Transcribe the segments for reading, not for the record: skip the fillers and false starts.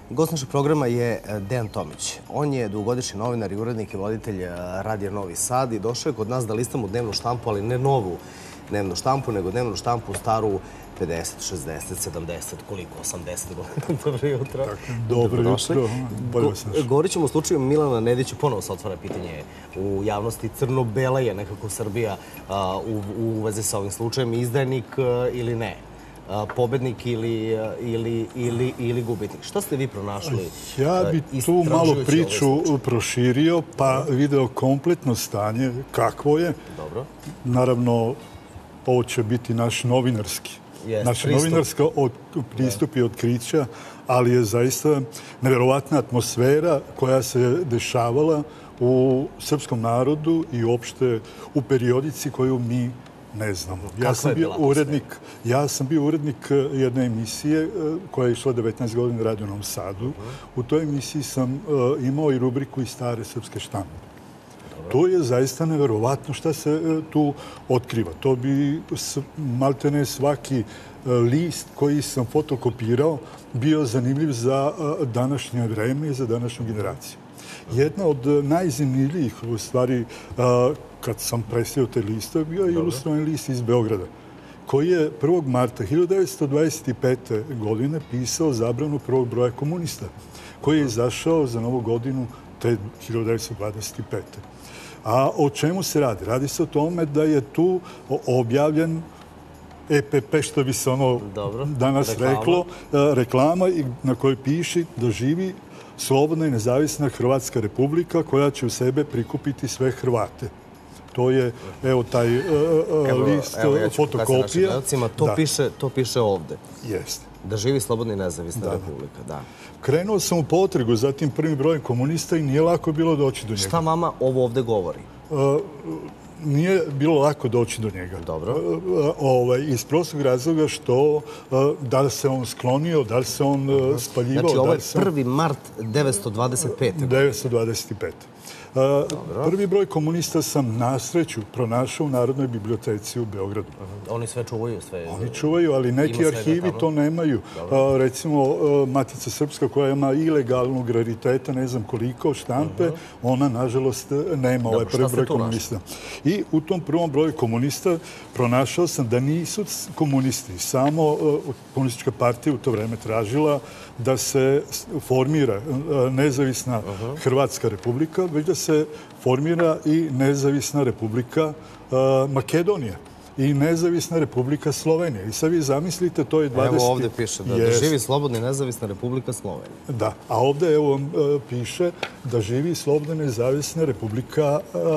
Gost našeg programa je Dejan Tomić. On je dugogodišnji novinar i urednik i voditelj Radija Novi Sad i došao je kod nas da listamo dnevnu štampu, ali ne novu dnevnu štampu, nego dnevnu štampu staru 50, 60, 70, koliko? 80 godina. Dobro jutro. Dobro jutro. Govorit ćemo o slučaju Milana Nedića. Ponovo se otvara pitanje u javnosti. Crno-bela je nekako Srbija u vezi sa ovim slučajem. Izdajnik ili ne? Pobednik ili gubitnik. Šta ste vi pronašli? Ja bi tu malo priču proširio pa video kompletno stanje kakvo je. Dobro. Naravno, ovo će biti naš novinarski. Naš novinarski pristup i otkrića, ali je zaista neverovatna atmosfera koja se dešavala u srpskom narodu i uopšte u periodici koju mi ne znamo. Ja sam bio urednik jedne emisije koja je išla 19 godina na Radio Novom Sadu. U toj emisiji sam imao i rubriku iz stare srpske štampe. To je zaista neverovatno šta se tu otkriva. To bi maltene svaki list koji sam fotokopirao bio zanimljiv za današnje vreme i za današnju generaciju. Jedna od najzanimljivijih u stvari kad sam presio te liste bio je ilustrovani list iz Beograda koji je 1. marta 1925. godine pisao zabranu prvog broja komunista koji je izašao za novu godinu te 1925. A o čemu se radi? Radi se o tome da je tu objavljen EPP, što bi se ono danas reklo, reklama na kojoj piše da živi slobodna i nezavisna Hrvatska republika koja će u sebe prikupiti sve Hrvate. To je, evo, taj list fotokopija. To piše ovde. Jeste. Da živi slobodna i nezavisna republika, da. Krenuo sam u potragu za tim prvim brojem komunista i nije lako bilo doći do njega. Šta vama ovo ovde govori? Nije bilo lako doći do njega. Dobro. Iz prostog razloga što da li se on sklonio, da li se on spaljivao. Znači, ovo je 1. mart 1925. 1925. Prvi broj komunista sam na sreću pronašao u Narodnoj biblioteci u Beogradu. Oni sve čuvaju? Oni čuvaju, ali neki arhivi to nemaju. Recimo, Matica Srpska koja ima ilegalnog rariteta, ne znam koliko, štampe, ona, nažalost, nema ovaj prvi broj komunista. I u tom prvom broju komunista pronašao sam da nisu komunisti. Samo komunistička partija u to vreme tražila da se formira nezavisna Hrvatska republika, već da se formira i nezavisna republika Makedonija i nezavisna republika Slovenija. I sad vi zamislite, to je 20... Evo ovde piše da živi slobodna i nezavisna republika Slovenija. Da, a ovde evo piše da živi slobodna i nezavisna republika...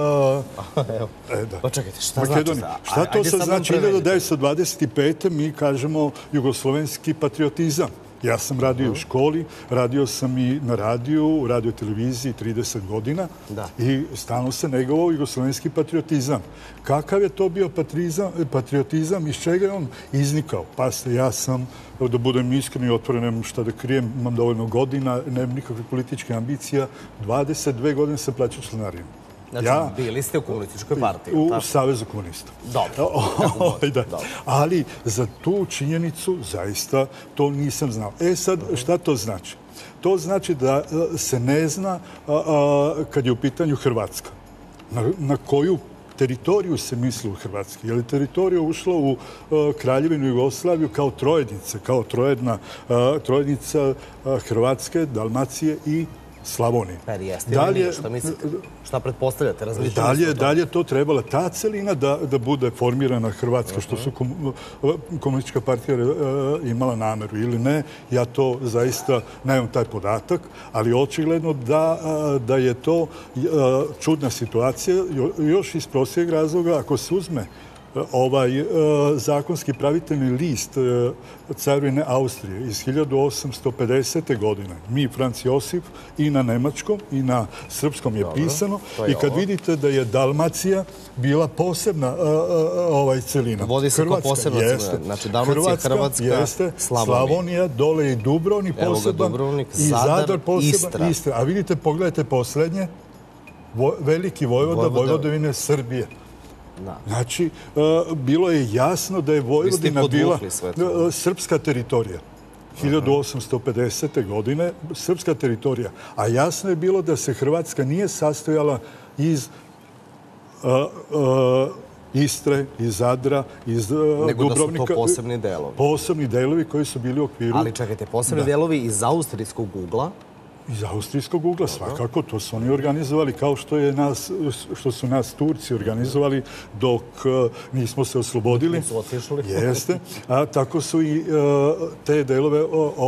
Pa čekajte, šta znači? Šta to sad znači? 1925. mi kažemo jugoslovenski patriotizam. Ja sam radio u školi, radio sam i na radiju, u radioteleviziji 30 godina i stalno se negovao jugoslovenski patriotizam. Kakav je to bio patriotizam, iz čega je on iznikao? Pa ja sam, da budem iskren i otvoren, nemam šta da krijem, imam dovoljno godina, nemam nikakve političke ambicija, 22 godine sam plaćao članarinu. Znači, bili ste u komunističkoj partiji? U Savezu komunista. Dobro. Ali za tu činjenicu zaista to nisam znao. Sad, šta to znači? To znači da se ne zna kad je u pitanju Hrvatska. Na koju teritoriju se misli u Hrvatski? Je li teritorija ušla u Kraljevinu Jugoslaviju kao trojednice, kao trojednica Hrvatske, Dalmacije i Slavonije. Šta mislite? Šta pretpostavljate? Da li je to trebala ta celina da bude formirana Hrvatska, što su komunistička partija imala nameru ili ne? Ja to zaista nemam taj podatak, ali očigledno da je to čudna situacija. Još iz prostijeg razloga, ako se uzme ovaj zakonski pravitelni list carevine Austrije iz 1850. godine. Mi, Franc Josif, i na nemačkom i na srpskom je pisano. I kad vidite da je Dalmacija bila posebna celina. Vodi se kao posebna celina. Znači Dalmacija, Hrvatska, Slavonija, dole i Dubrovnik poseban. I Zadar poseban. Istra. A vidite, pogledajte poslednje. Veliki Vojvoda, Vojvodovine Srbije. Znači, bilo je jasno da je Vojvodina bila srpska teritorija. 1850. godine srpska teritorija. A jasno je bilo da se Hrvatska nije sastojala iz Istre, iz Zadra, iz Dubrovnika. Nego da su to posebni delovi. Posebni delovi koji su bili u okviru... Ali čekajte, posebni delovi iz austrijskog ugla? Iz austrijskog ugla, svakako. To su oni organizovali kao što su nas Turci organizovali dok nismo se oslobodili. Nisu otišli. Jeste. A tako su i te delove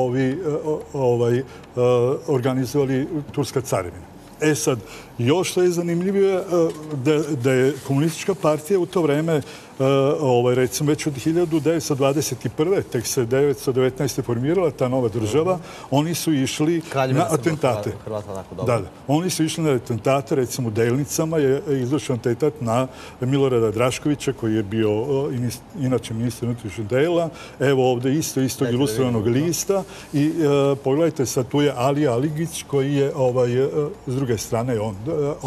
organizovali turska carevina. E sad, još što je zanimljivo da je komunistička partija u to vreme, recimo već od 1921. tek se 1919. formirala ta nova država, oni su išli na atentate. Da. Oni su išli na atentate, recimo u Delnicama je izvršen atentat na Milorada Draškovića, koji je bio inače ministar unutrašnjih dela. Evo ovde istog ilustrovanog lista. I pogledajte sad, tu je Ali Aligić, koji je s druge strane on,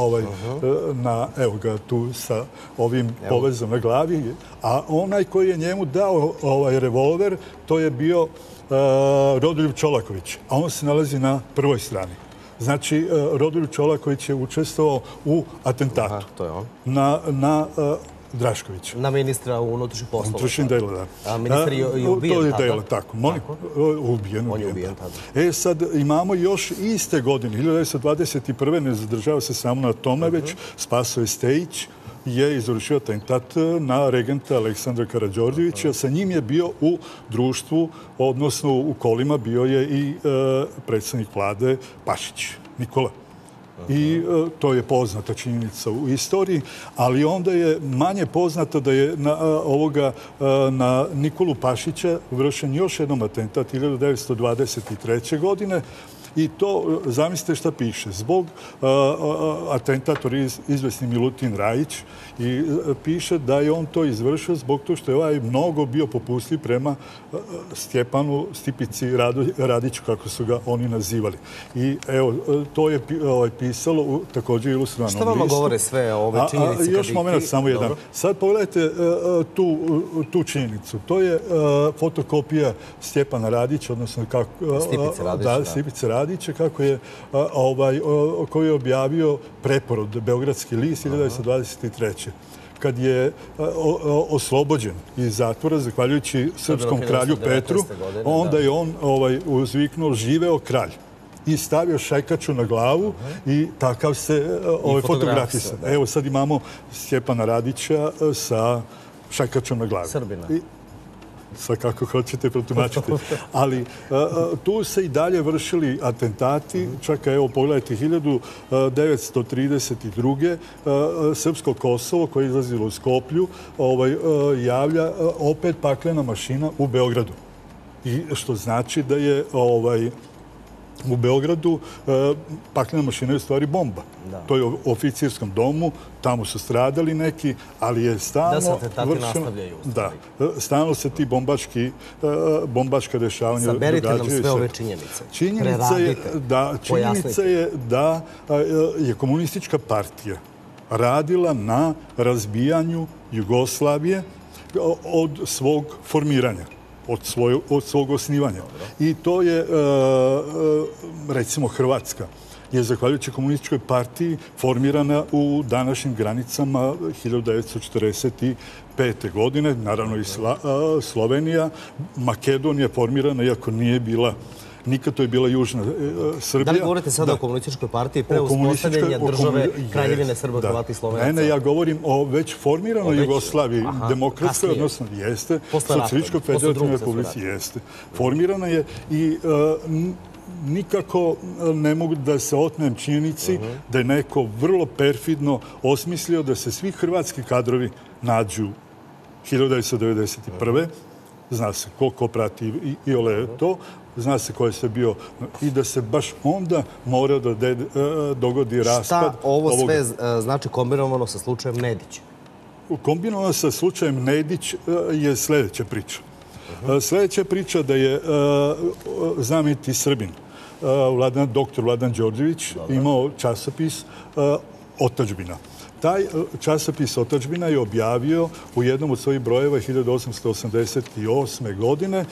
evo ga tu sa ovim povezom na glavi. A onaj koji je njemu dao revolver, to je bio Rodoljub Čolaković. A on se nalazi na prvoj strani. Znači, Rodoljub Čolaković je učestvovao u atentatu. To je on. Na Draškovića. Na ministra unutrašnjih poslova. Unutrašnjih dela, da. A ministar je ubijen tada? To je delo, tako. Ubijen. On je ubijen tada. E sad, imamo još iste godine, 1921. ne zadržava se samo na tome, već Spasoje Stejić je izvršio atentat na regenta Aleksandra Karađorđevića. Sa njim je bio u društvu, odnosno u kolima, bio je i predsjednik vlade Pašić, Nikola. I to je poznata činjenica u istoriji, ali onda je manje poznato da je na Nikolu Pašića vršen još jednom atentat 1923. godine. I to, zamislite šta piše, zbog atentator izvesni Milutin Rajić i piše da je on to izvršio zbog to što je mnogo bio popustljiv prema Stjepanu Stipici Radiću, kako su ga oni nazivali. I evo, to je pisalo u također ilustrovanom listu. Šta vama govore sve ove činjenice? Još moment, samo jedan. Sad pogledajte tu činjenicu. To je fotokopija Stjepana Radića, odnosno Stipice Radića, koji je objavio Preporod, Beogradski list 1923. Kad je oslobođen iz zatvora, zahvaljujući srpskom kralju Petru, onda je on uzviknuo živeo kralj i stavio šajkaču na glavu i takav se fotografisa. Evo sad imamo Stjepana Radića sa šajkačom na glavi. Srbina. Sad kako hoćete protumačiti. Ali tu se i dalje vršili atentati. Čak, evo, pogledajte, 1932. Srpsko Kosovo, koje je izlazilo u Skoplju, javlja opet paklena mašina u Beogradu. I što znači da je u Beogradu paklena mašina je u stvari bomba. To je u oficirskom domu, tamo su stradali neki, ali je stalno... Da se atentati nastavljaju. Da, stalno se ti bombaška dešavanja događaju. Saberite nam sve ove činjenice. Činjenica je da je komunistička partija radila na razbijanju Jugoslavije od svog formiranja, od svog osnivanja. I to je, recimo, Hrvatska je, zahvaljujući komunističkoj partiji, formirana u današnjim granicama 1945. godine. Naravno i Slovenija. Makedonija je formirana, iako nije bila... Nikad to je bila Južna Srbija. Da li govorite sada o komunističkoj partiji pre uspostavljanja države Kraljevine Srba, Hrvata i Slovenaca? Ne, ja govorim o već formiranoj Jugoslaviji, demokratskoj, odnosno jeste, Socijalističko-federativnoj republici jeste. Formirana je i nikako ne mogu da se otmem činjenici da je neko vrlo perfidno osmislio da se svi hrvatski kadrovi nađu 1991. Zna se ko prati i ole to. Zna se ko je sve bio i da se baš onda mora da dogodi raspad. Šta ovo sve znači kombinovano sa slučajem Nedić? Kombinovano sa slučajem Nedić je sljedeća priča. Sljedeća priča da je znameniti Srbin, doktor Vladan Đorđević, imao časopis Otadžbina, taj časopis Otadžbina je objavio u jednom od svojih brojeva 1888. godine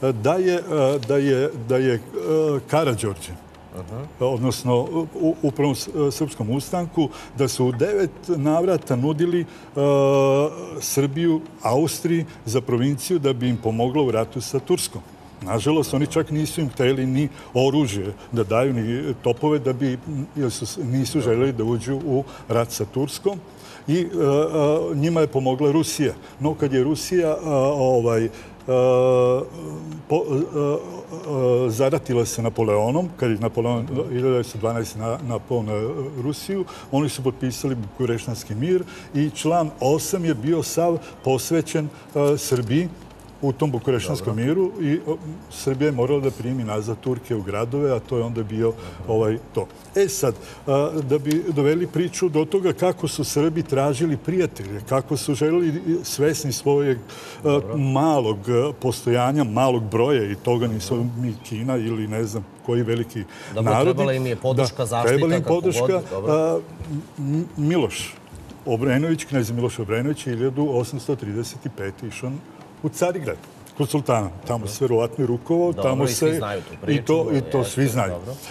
da je Karađorđe, odnosno u prvom srpskom ustanku, da su u 9 navrata nudili Srbiju, Austriji za provinciju da bi im pomogla u ratu sa Turskom. Nažalost, oni čak nisu im hteli ni oružje da daju, ni topove, jer nisu želeli da uđu u rat sa Turskom. I njima je pomogla Rusija. No, kad je Rusija zaratila se Napoleonom, kad je Napoleon 1912 napao na Rusiju, oni su potpisali Bukureštanski mir i član 8 je bio sav posvećen Srbiji u tom Bukureštanskom miru i Srbija je morala da primi nazad Turke u gradove, a to je onda bio to. Sad, da bi doveli priču do toga kako su Srbi tražili prijatelje, kako su želeli svesni svojeg malog postojanja, malog broja i toga nisu mi Kina ili ne znam koji veliki narodi. Trebala im je podrška, zaštita, trebala im podrška. Miloš Obrenović, knez Miloš Obrenović je 1835. išao u Carigrad, kod sultana. Tamo se verovatno i rukovao, tamo se... I to svi znaju.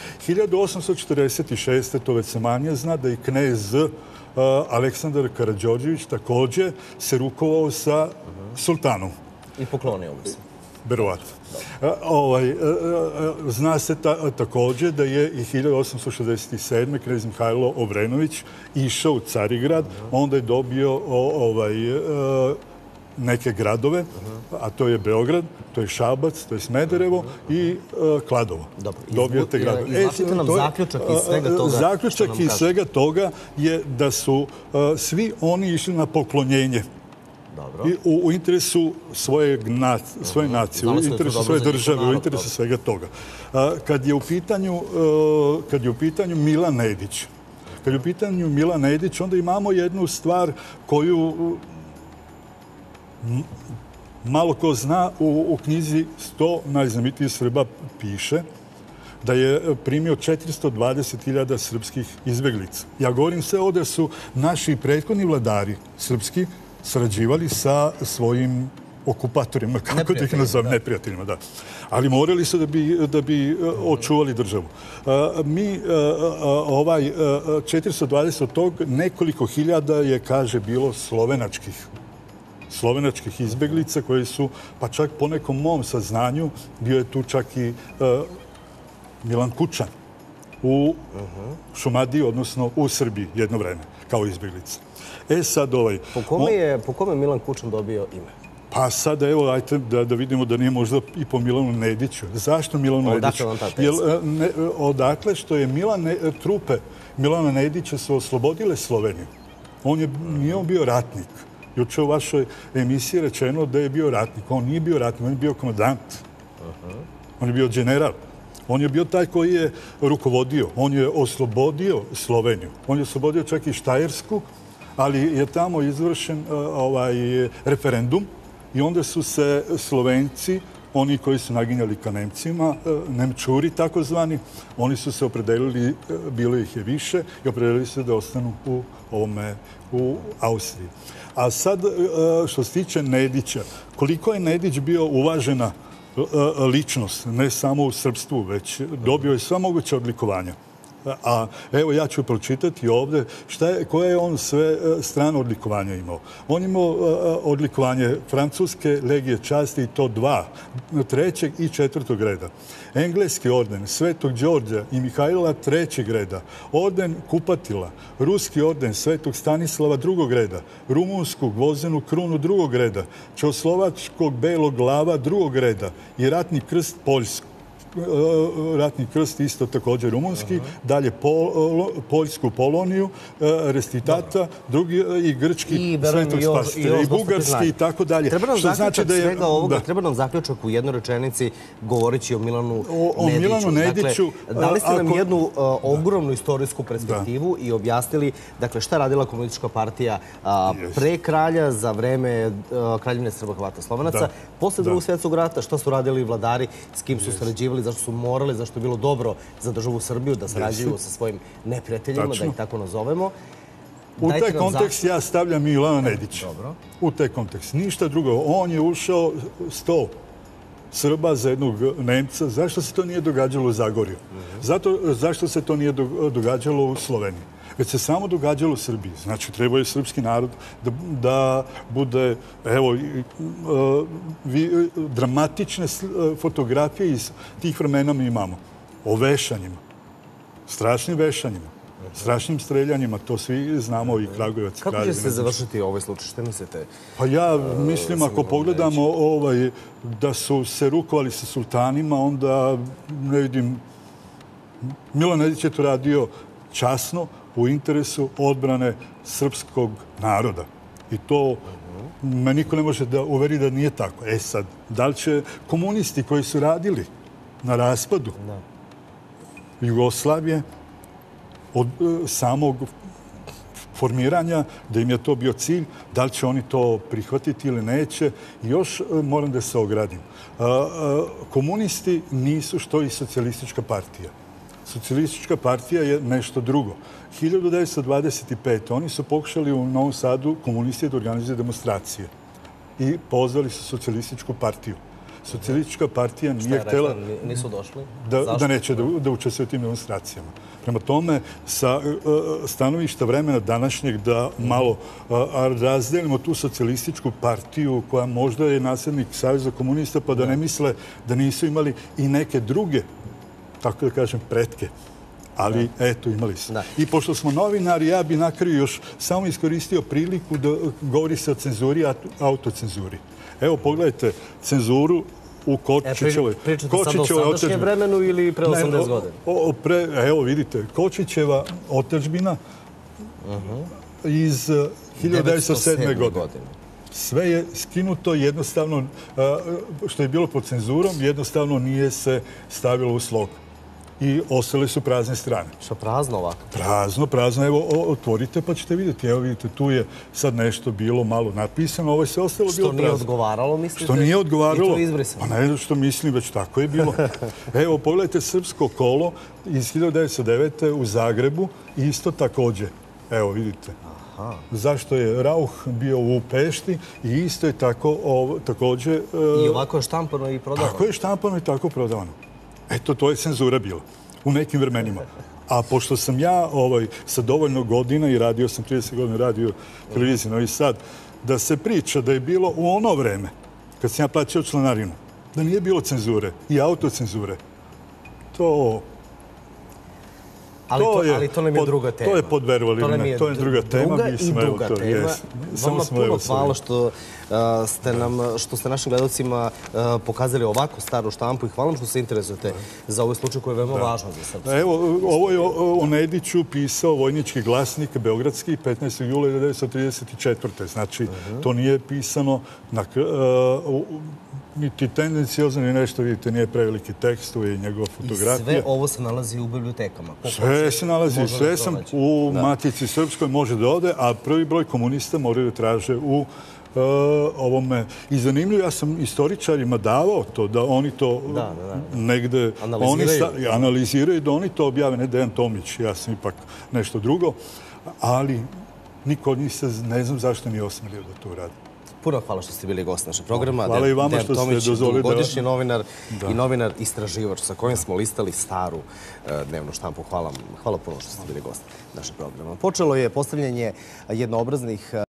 1846. to već se manje zna da i knez Aleksandar Karađorđević također se rukovao sa sultanom. I poklonio mu se. Verovatno. Zna se također da je i 1867. knez Mihajlo Obrenović išao u Carigrad, onda je dobio neke gradove, a to je Beograd, to je Šabac, to je Smederevo i Kladovo. Dobio te gradove. Izvlačite nam zaključak iz svega toga. Zaključak iz svega toga je da su svi oni išli na poklonjenje u interesu svoje nacije, u interesu svoje države, u interesu svega toga. Kad je u pitanju Milan Nedić, onda imamo jednu stvar koju malo ko zna, u knjizi 100 najznamitijih Srba piše da je primio 420.000 srpskih izbeglica. Ja govorim sve ovdje da su naši prethodni vladari srpski sarađivali sa svojim okupatorima, kako da ih nazovem, neprijateljima, da. Ali morali su da bi očuvali državu. Mi 420 od tog nekoliko hiljada je, kaže, bilo slovenačkih izbeglica koji su, pa čak po nekom mom saznanju, bio je tu čak i Milan Kučan u Šumadiji, odnosno u Srbiji jedno vreme, kao izbeglica. Sad Po kome je Milan Kučan dobio ime? Pa sad, evo, ajte da vidimo da nije možda i po Milanu Nediću. Zašto Milanu Nediću? Odakle što je trupe Milana Nedića su oslobodile Sloveniju. Nije on bio ratnik. Juče u vašoj emisiji rečeno da je bio ratnik. On nije bio ratnik, on je bio komandant. On je bio general. On je bio taj koji je rukovodio. On je oslobodio Sloveniju. On je oslobodio čak i Štajersku, ali je tamo izvršen referendum i onda su se Slovenci, oni koji su naginjali ka Nemcima, Nemčuri takozvani, oni su se opredelili, bilo ih je više, i opredelili se da ostanu u Austriji. A sad, što se tiče Nedića, koliko je Nedić bio uvažena ličnost, ne samo u srpstvu, već dobio je sva moguća odlikovanja. A evo, ja ću pročitati ovdje koje je on sve strane odlikovanja imao. On imao odlikovanje Francuske legije časti i to 2, 3. i 4. reda. Engleski orden Svetog Đorđa i Mihajla 3. reda. Orden Kupatila. Ruski orden Svetog Stanislava 2. reda. Rumunsku gvozdenu krunu 2. reda. Čehoslovačkog belog glava 2. reda. I ratni krst Poljsku. Ratni krst isto također rumunski, dalje Poljsku Poloniju, Restitata, drugi i grčki Svetog Spasitelja, i bugarski i tako dalje. Treba nam zaključak u jednoj rečenici govoreći o Milanu Nediću. Dali ste nam jednu ogromnu istorijsku perspektivu i objasnili šta je radila komunistička partija pre kralja, za vreme kraljevine Srba, Hrvata, Slovenaca, posle Drugog svjetskog rata, šta su radili vladari, s kim su sarađivali, zašto su morali, zašto je bilo dobro za državu Srbiju da sarađuju sa svojim neprijateljima, da ih tako nazovemo. U taj kontekst ja stavljam Milana Nedića. U taj kontekst. Ništa drugo. On je ušao 100 Srba za jednog Nemca. Zašto se to nije događalo u Zagorju? Zašto se to nije događalo u Sloveniji? Već se samo događalo u Srbiji. Znači, treba je srpski narod da bude, evo, dramatične fotografije iz tih vremena mi imamo. O vešanjima. Strašnim vešanjima. Strašnim streljanjima. To svi znamo i Kragujevac. Kako će se završiti ovaj slučaj? Što mislite? Pa ja mislim, ako pogledamo da su se rukovali sa sultanima, onda ne vidim... Milan Nedić je to radio časno, u interesu odbrane srpskog naroda. I to me niko ne može da uveri da nije tako. E sad, da li će komunisti koji su radili na raspadu Jugoslavije od samog formiranja, da im je to bio cilj, da li će oni to prihvatiti ili neće. Još moram da se ogradim. Komunisti nisu što i socijalistička partija. Socijalistička partija je nešto drugo. 1925. oni su pokušali u Novom Sadu komunisti da organizuju demonstracije i pozvali su socijalističku partiju. Socijalistička partija nije htjela... Nisu došli? Da neće da učestvuju u tim demonstracijama. Prema tome, sa stanovišta vremena današnjeg da malo razdelimo tu socijalističku partiju koja možda je nasljednik Saveza komunista, pa da ne misle da nisu imali i neke druge, tako da kažem, pretke. Ali, eto, imali su. I pošto smo novinari, ja bi na kraju još samo iskoristio priliku da govori se o cenzuri i autocenzuri. Evo, pogledajte cenzuru u Kočićevoj. Pričate sad o sadašnjem vremenu ili pre 80 godina? Evo, vidite, Kočićeva otadžbina iz 1907. godine. Sve je skinuto jednostavno, što je bilo pod cenzurom, jednostavno nije se stavilo u slog. I ostale su prazne strane. Što prazno ovako? Prazno. Evo, otvorite pa ćete vidjeti. Evo, vidite, tu je sad nešto bilo malo napisano. Ovo je sve ostalo bilo prazno. Što nije odgovaralo, mislite? Što nije odgovaralo. I to je izbrisano. Pa ne što mislim, već tako je bilo. Evo, pogledajte Srpsko kolo iz 1909. u Zagrebu. Isto također. Evo, vidite. Zašto je Rauch bio u Pešti i isto je također... I ovako je štampano i prodavano. Tako je štampano i tako prodavano. Eto, to je cenzura bila u nekim vremenima. A pošto sam ja sa dovoljno godina i radio sam 30 godina radio televiziju Novi Sad, da se priča da je bilo u ono vreme, kad sam ja plaćao članarinu, da nije bilo cenzure i autocenzure, to... Ali to nam je druga tema. To je podverovali. To je druga tema. I druga tema. Vama puno hvala što ste našim gledalcima pokazali ovako staru štampu i hvala vam što se interesujete za ovaj slučaj koji je veoma važan za Srpsku. Evo, ovo je o Nediću pisao Vojnički glasnik Beogradski 15. jula 1934. Znači, to nije pisano niti tendencijozno, ni nešto, vidite, nije preveliki tekst, tu je njegova fotografija. I sve ovo se nalazi u bibliotekama? Sve se nalazi, sve sam u Matici Srpskoj može da ode, a prvi broj komunista moraju da traže u ovome. I zanimljivo, ja sam istoričarima davao to, da oni to negde analiziraju, da oni to objave, ne Dejan Tomić, ja sam ipak nešto drugo, ali niko od njih ne znam zašto nije osmelio da to uradi. Puno hvala što ste bili gost našeg programa. Hvala i vama što ste dozvolili da... Dugogodišnji novinar i novinar istraživač sa kojim smo listali staru dnevnu štampu. Hvala puno što ste bili gost našeg programa. Počelo je postavljanje jednoobraznih